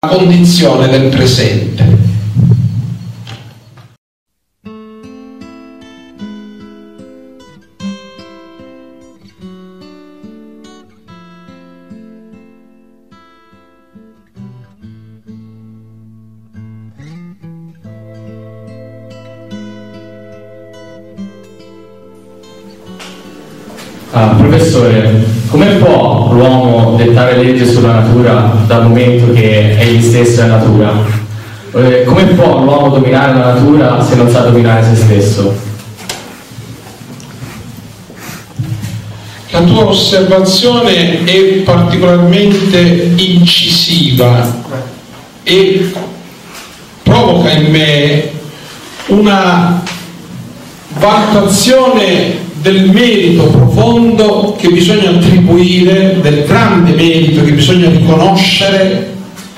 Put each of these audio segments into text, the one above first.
condizione del presente. Professore, come può l'uomo dettare legge sulla natura dal momento che egli stesso è natura? Come può l'uomo dominare la natura se non sa dominare se stesso? La tua osservazione è particolarmente incisiva e provoca in me una valutazione del merito profondo che bisogna attribuire, del grande merito che bisogna riconoscere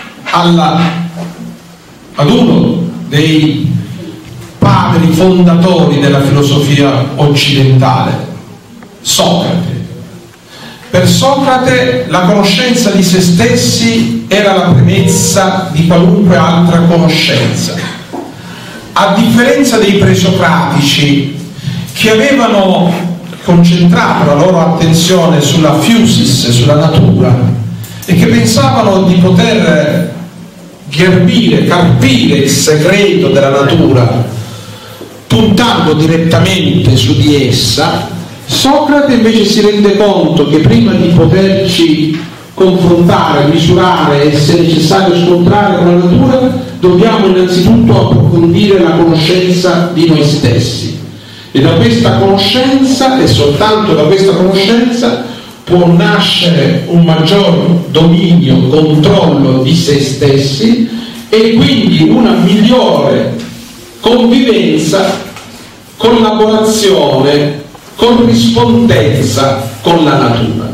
ad uno dei padri fondatori della filosofia occidentale, Socrate. Per Socrate la conoscenza di se stessi era la premessa di qualunque altra conoscenza. A differenza dei presocratici, che avevano concentrato la loro attenzione sulla physis, sulla natura, e che pensavano di poter carpire il segreto della natura puntando direttamente su di essa, Socrate invece si rende conto che prima di poterci confrontare, misurare e se necessario scontrare con la natura, dobbiamo innanzitutto approfondire la conoscenza di noi stessi. E da questa conoscenza, e soltanto da questa conoscenza, può nascere un maggior dominio, controllo di se stessi e quindi una migliore convivenza, collaborazione, corrispondenza con la natura.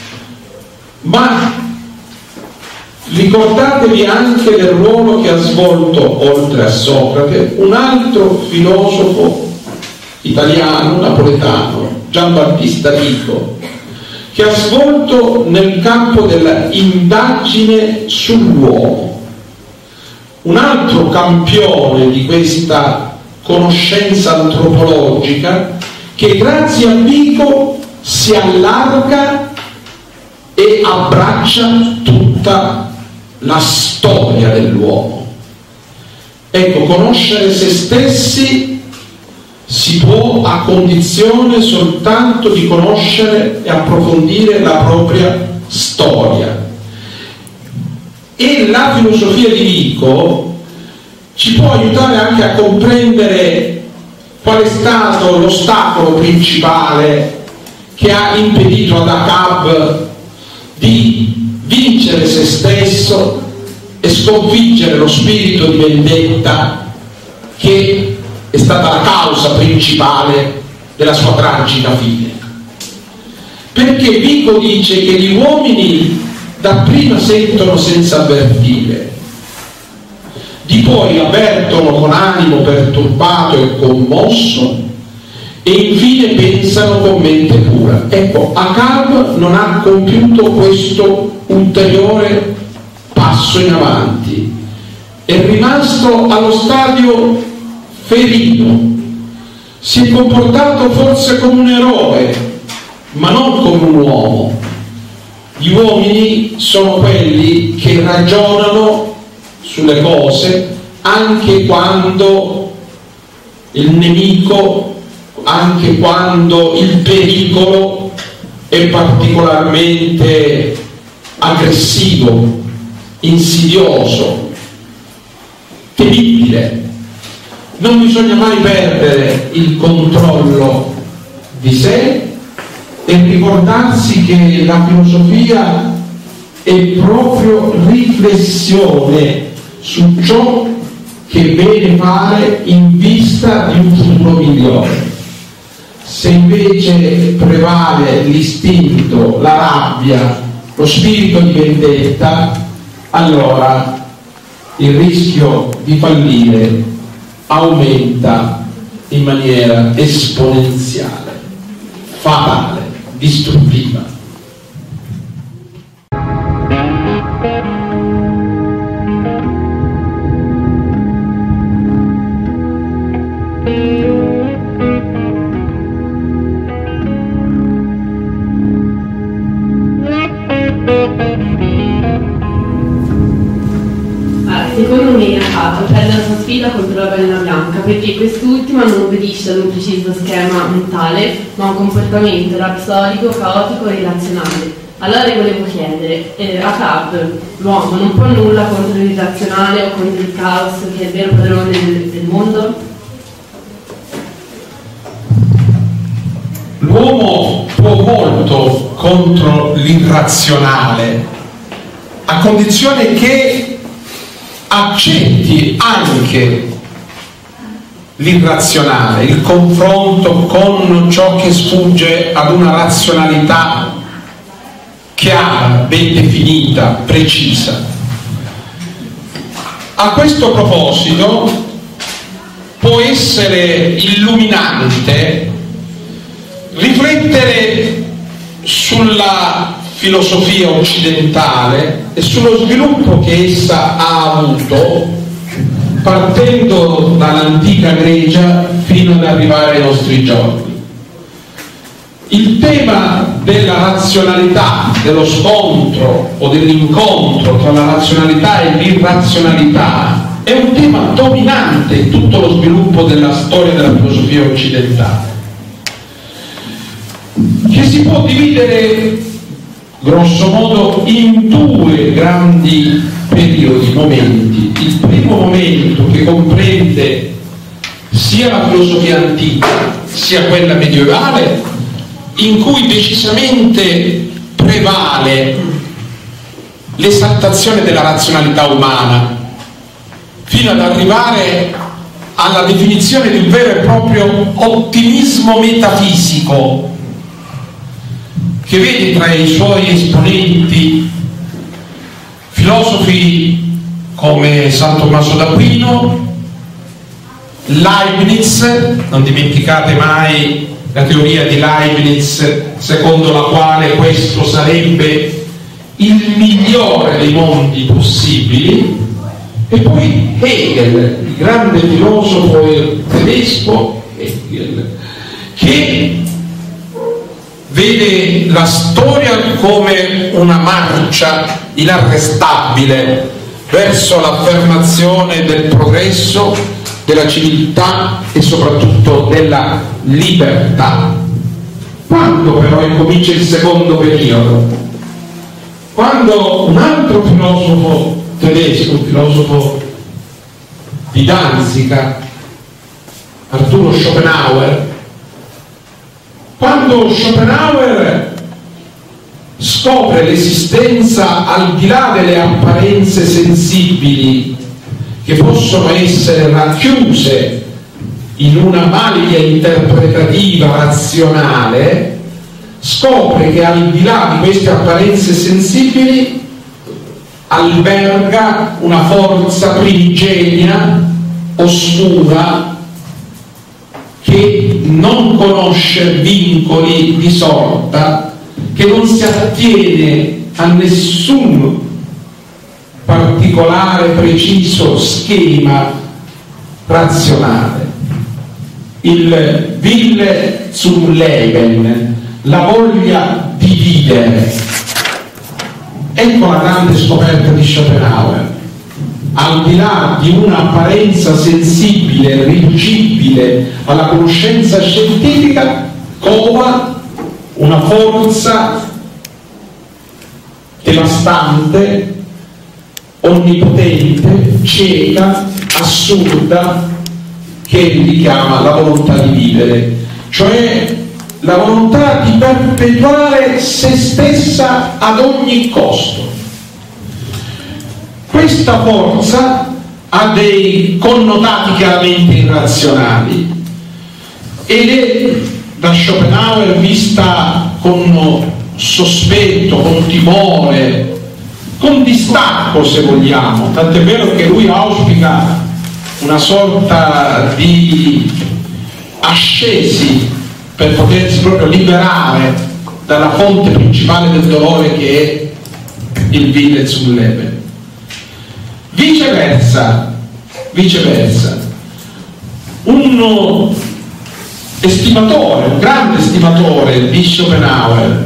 Ma ricordatevi anche del ruolo che ha svolto, oltre a Socrate, un altro filosofo italiano, napoletano, Giambattista Vico, che ha svolto nel campo della indagine sull'uomo. Un altro campione di questa conoscenza antropologica che grazie a Vico si allarga e abbraccia tutta la storia dell'uomo. Ecco, conoscere se stessi si può a condizione soltanto di conoscere e approfondire la propria storia. E la filosofia di Vico ci può aiutare anche a comprendere qual è stato l'ostacolo principale che ha impedito ad Acab di vincere se stesso e sconfiggere lo spirito di vendetta che è stata la causa principale della sua tragica fine. Perché Vico dice che gli uomini dapprima sentono senza avvertire, di poi avvertono con animo perturbato e commosso e infine pensano con mente pura. Ecco, Acab non ha compiuto questo ulteriore passo in avanti, è rimasto allo stadio ferito, si è comportato forse come un eroe, ma non come un uomo. Gli uomini sono quelli che ragionano sulle cose anche quando il nemico, anche quando il pericolo è particolarmente aggressivo, insidioso, temibile. Non bisogna mai perdere il controllo di sé e ricordarsi che la filosofia è proprio riflessione su ciò che è bene fare in vista di un futuro migliore. Se invece prevale l'istinto, la rabbia, lo spirito di vendetta, allora il rischio di fallire aumenta in maniera esponenziale, fatale, distruttiva. secondo me Akato perde la sua sfida contro la Bella Bianca perché quest'ultima non obbedisce ad un preciso schema mentale, ma a un comportamento rapsodico, caotico e irrazionale. Allora volevo chiedere, Ahab, l'uomo, non può nulla contro l'irrazionale o contro il caos che è il vero padrone del mondo? L'uomo può molto contro l'irrazionale, a condizione che accetti anche l'irrazionale, il confronto con ciò che sfugge ad una razionalità chiara, ben definita, precisa. A questo proposito può essere illuminante riflettere sulla filosofia occidentale e sullo sviluppo che essa ha avuto partendo dall'antica Grecia fino ad arrivare ai nostri giorni. Il tema della razionalità, dello scontro o dell'incontro tra la razionalità e l'irrazionalità è un tema dominante in tutto lo sviluppo della storia della filosofia occidentale, che si può dividere grosso modo in due grandi periodi, momenti. Il primo momento, che comprende sia la filosofia antica sia quella medievale, in cui decisamente prevale l'esaltazione della razionalità umana, fino ad arrivare alla definizione di un vero e proprio ottimismo metafisico, che vede tra i suoi esponenti filosofi come San Tommaso d'Aquino, Leibniz. Non dimenticate mai la teoria di Leibniz, secondo la quale questo sarebbe il migliore dei mondi possibili, e poi Hegel, il grande filosofo tedesco Hegel, che vede la storia come una marcia inarrestabile verso l'affermazione del progresso, della civiltà e soprattutto della libertà. Quando però incomincia il secondo periodo? Quando un altro filosofo tedesco, un filosofo di Danzica, Arturo Schopenhauer, quando Schopenhauer scopre l'esistenza al di là delle apparenze sensibili che possono essere racchiuse in una maglia interpretativa razionale, scopre che al di là di queste apparenze sensibili alberga una forza primigenia, oscura, che non conosce vincoli di sorta, che non si attiene a nessun particolare, preciso schema razionale. Il Wille zum Leben, la voglia di vivere. Ecco la grande scoperta di Schopenhauer. Al di là di un'apparenza sensibile, riducibile alla conoscenza scientifica, cova una forza devastante, onnipotente, cieca, assurda, che egli chiama la volontà di vivere, cioè la volontà di perpetuare se stessa ad ogni costo. Questa forza ha dei connotati chiaramente irrazionali ed è da Schopenhauer vista con sospetto, con timore, con distacco, se vogliamo, tant'è vero che lui auspica una sorta di ascesi per potersi proprio liberare dalla fonte principale del dolore che è il Wille zum Leben. Viceversa, un estimatore, un grande estimatore di Schopenhauer,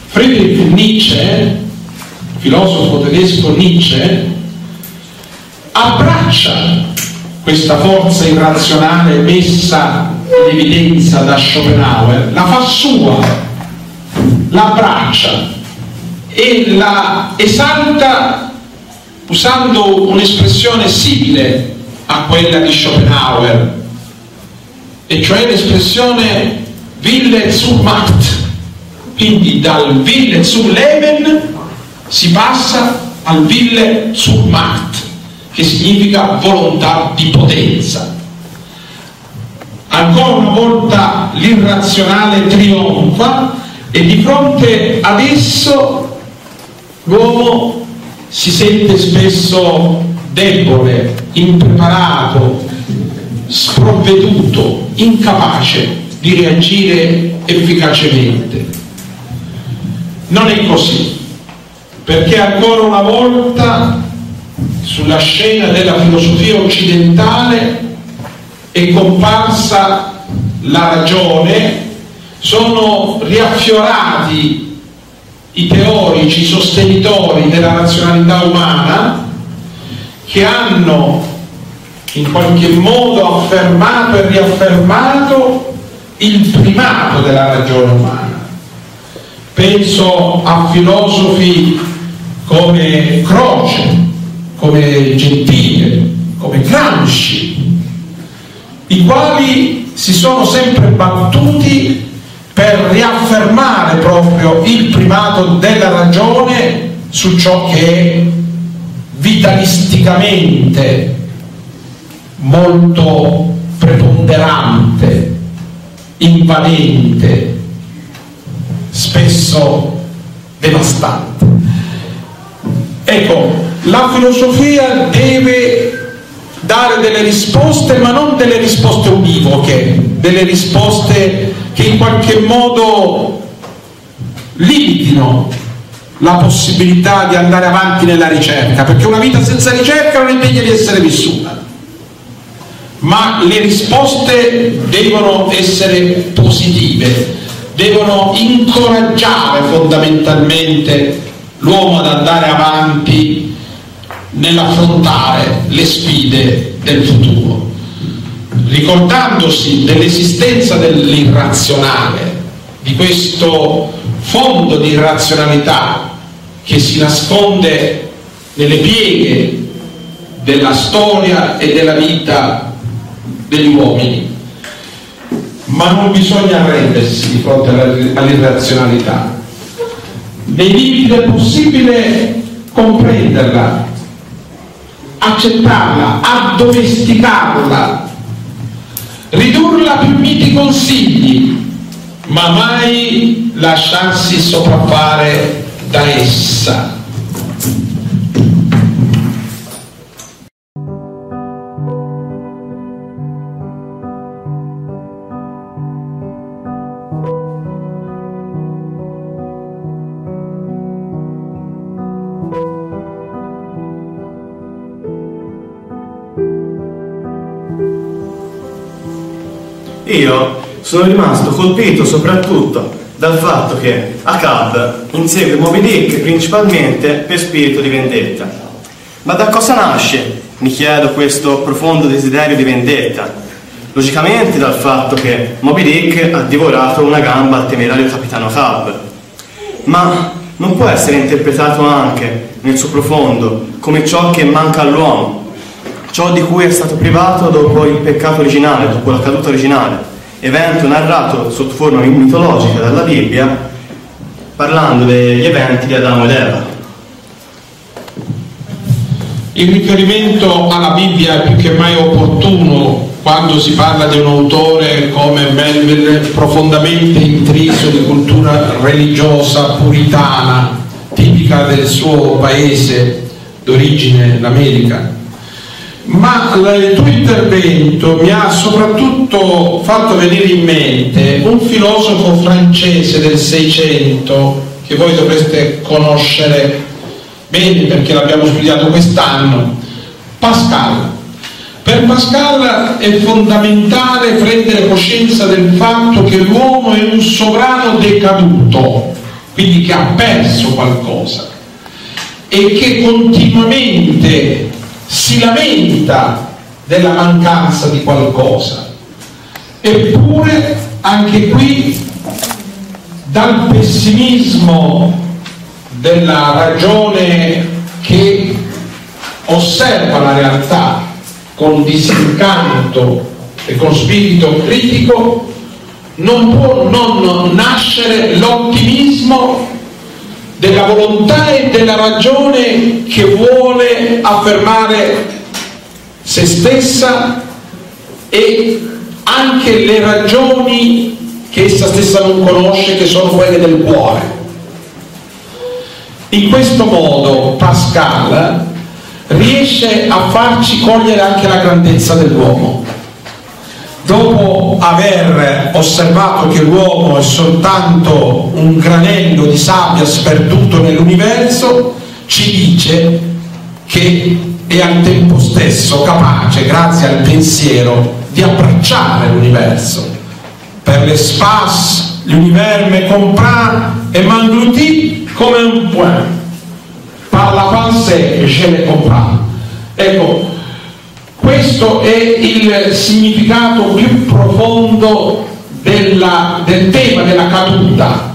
Friedrich Nietzsche, filosofo tedesco Nietzsche, abbraccia questa forza irrazionale messa in evidenza da Schopenhauer, la fa sua, la abbraccia e la esalta usando un'espressione simile a quella di Schopenhauer, e cioè l'espressione Wille zur Macht. Quindi dal Wille zum Leben si passa al Wille zur Macht, che significa volontà di potenza. Ancora una volta l'irrazionale trionfa e di fronte ad esso l'uomo si sente spesso debole, impreparato, sprovveduto, incapace di reagire efficacemente. Non è così, perché ancora una volta sulla scena della filosofia occidentale è comparsa la ragione, sono riaffiorati i teorici, i sostenitori della razionalità umana, che hanno in qualche modo affermato e riaffermato il primato della ragione umana. Penso a filosofi come Croce, come Gentile, come Gramsci, i quali si sono sempre battuti per riaffermare proprio il primato della ragione su ciò che è vitalisticamente molto preponderante, invadente, spesso devastante. Ecco, la filosofia deve dare delle risposte, ma non delle risposte univoche, delle risposte che in qualche modo limitino la possibilità di andare avanti nella ricerca, perché una vita senza ricerca non è degna di essere vissuta. Ma le risposte devono essere positive, devono incoraggiare fondamentalmente l'uomo ad andare avanti nell'affrontare le sfide del futuro, ricordandosi dell'esistenza dell'irrazionale, di questo fondo di irrazionalità che si nasconde nelle pieghe della storia e della vita degli uomini. Ma non bisogna arrendersi di fronte all'irrazionalità, nei limiti del possibile comprenderla, accettarla, addomesticarla, ridurla a più miti consigli, ma mai lasciarsi sopraffare da essa. Io sono rimasto colpito soprattutto dal fatto che Achab insegue Moby Dick principalmente per spirito di vendetta. Ma da cosa nasce, mi chiedo, questo profondo desiderio di vendetta? Logicamente dal fatto che Moby Dick ha divorato una gamba al temerario capitano Achab. Ma non può essere interpretato anche nel suo profondo come ciò che manca all'uomo, ciò di cui è stato privato dopo il peccato originale, dopo la caduta originale, evento narrato sotto forma mitologica dalla Bibbia, parlando degli eventi di Adamo ed Eva. Il riferimento alla Bibbia è più che mai opportuno quando si parla di un autore come Melville, profondamente intriso di cultura religiosa puritana, tipica del suo paese d'origine, l'America. Ma il tuo intervento mi ha soprattutto fatto venire in mente un filosofo francese del Seicento che voi dovreste conoscere bene perché l'abbiamo studiato quest'anno, Pascal. Per Pascal è fondamentale prendere coscienza del fatto che l'uomo è un sovrano decaduto, quindi che ha perso qualcosa e che continuamente si lamenta della mancanza di qualcosa. Eppure anche qui, dal pessimismo della ragione che osserva la realtà con disincanto e con spirito critico, non può non nascere l'ottimismo della volontà e della ragione che vuole affermare se stessa e anche le ragioni che essa stessa non conosce, che sono quelle del cuore. In questo modo Pascal riesce a farci cogliere anche la grandezza dell'uomo. Dopo aver osservato che l'uomo è soltanto un granello di sabbia sperduto nell'universo, ci dice che è al tempo stesso capace, grazie al pensiero, di abbracciare l'universo. Per l'espace, l'univers me comprend et m'engloutit come un point. Par la pensée, je le comprends. Ecco, questo è il significato più profondo del tema della caduta.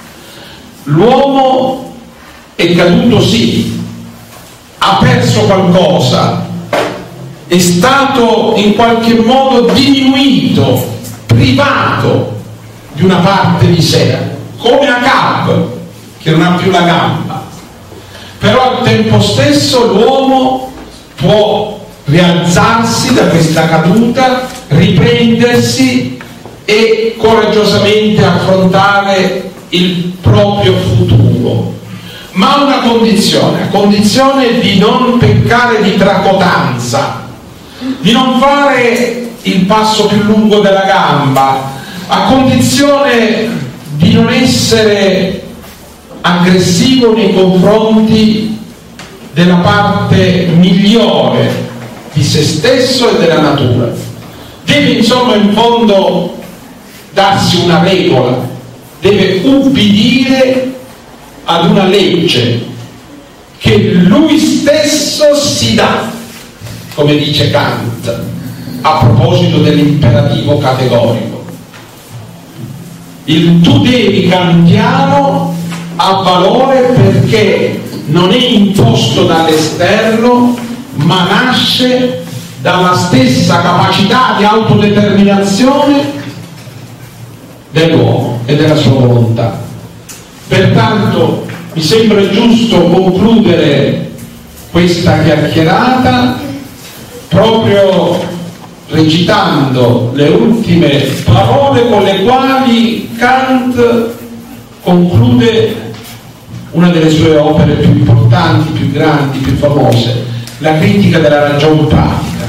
L'uomo è caduto, sì, ha perso qualcosa, è stato in qualche modo diminuito, privato di una parte di sé, come Acab che non ha più la gamba. Però al tempo stesso l'uomo può rialzarsi da questa caduta, riprendersi e coraggiosamente affrontare il proprio futuro, ma a una condizione, a condizione di non peccare di tracotanza, di non fare il passo più lungo della gamba, a condizione di non essere aggressivo nei confronti della parte migliore di se stesso e della natura. Deve insomma in fondo darsi una regola, deve ubbidire ad una legge che lui stesso si dà, come dice Kant a proposito dell'imperativo categorico. Il tu devi kantiano ha valore perché non è imposto dall'esterno, ma nasce dalla stessa capacità di autodeterminazione dell'uomo e della sua volontà. Pertanto mi sembra giusto concludere questa chiacchierata proprio recitando le ultime parole con le quali Kant conclude una delle sue opere più importanti, più grandi, più famose, la critica della ragion pratica.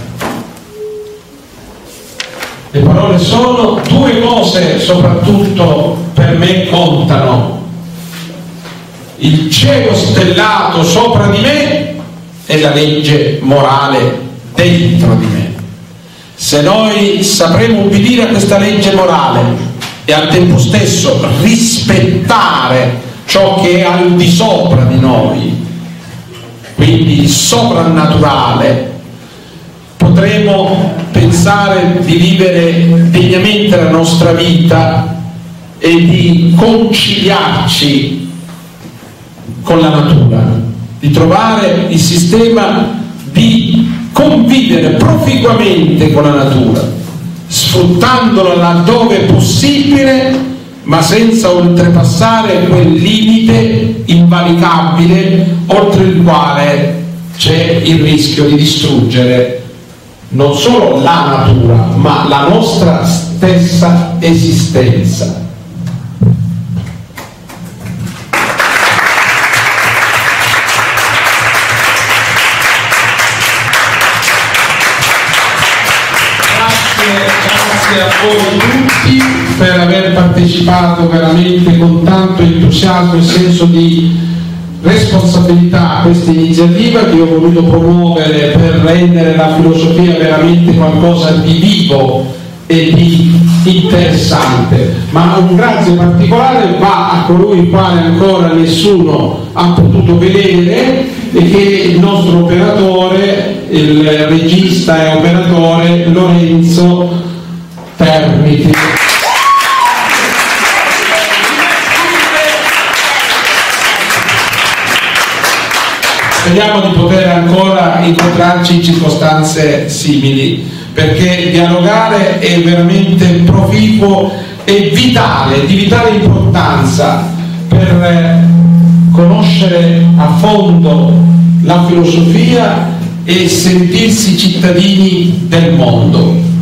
Le parole sono: due cose soprattutto per me contano, il cielo stellato sopra di me e la legge morale dentro di me. Se noi sapremo ubbidire a questa legge morale e al tempo stesso rispettare ciò che è al di sopra di noi, quindi il soprannaturale, potremo pensare di vivere degnamente la nostra vita e di conciliarci con la natura, di trovare il sistema di convivere proficuamente con la natura, sfruttandola laddove è possibile, ma senza oltrepassare quel limite invalicabile oltre il quale c'è il rischio di distruggere non solo la natura, ma la nostra stessa esistenza. Grazie a voi tutti per aver partecipato veramente con tanto entusiasmo e senso di responsabilità a questa iniziativa che ho voluto promuovere per rendere la filosofia veramente qualcosa di vivo e di interessante. Ma un grazie particolare va a colui il quale ancora nessuno ha potuto vedere e che è il nostro operatore il regista e operatore Lorenzo Termiti. Speriamo di poter ancora incontrarci in circostanze simili, perché dialogare è veramente proficuo e vitale, di vitale importanza per conoscere a fondo la filosofia e sentirsi cittadini del mondo.